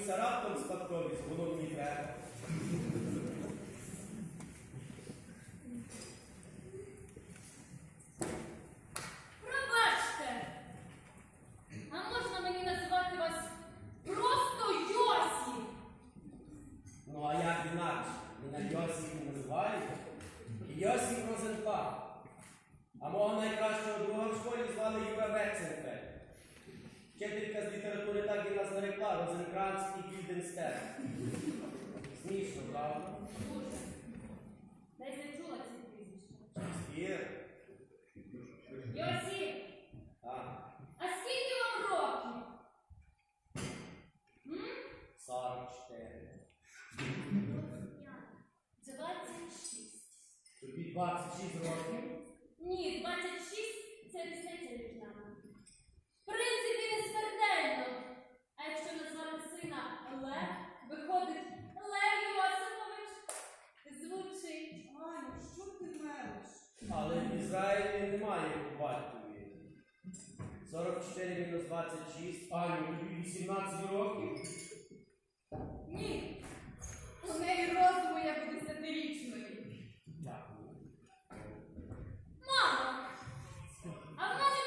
Ануся раптом спадковість, воно мені треба. Пробачте, а можна мені називати вас просто Йосі? Ну а як інакше? Мене Йосиф не називають? Йосиф Розенплав. А мого найкращого друга в школі звали Юра Вексенфельд. Вчителька з літератури так і нас нарекла Розенкранц і Гільденстерн. Смішно, правда? Дуже. Десь не чула ці прізвища. Шекспір. Йосі, Так. а скільки вам років? 44. 26. Тобі 26 років? Ні, 26 – це різниця між нами. В принципі, не смертельно. А якщо назвати сина Лев, виходить Лев Йосипович. Звучить. Аню, що ти мелиш? Але в Ізраїлі немає по батькові. 44 мінус 26. Аню, тобі 18 років? Ні. У неї розуму я буду 10-річною. Дякую. Мамо, а в мене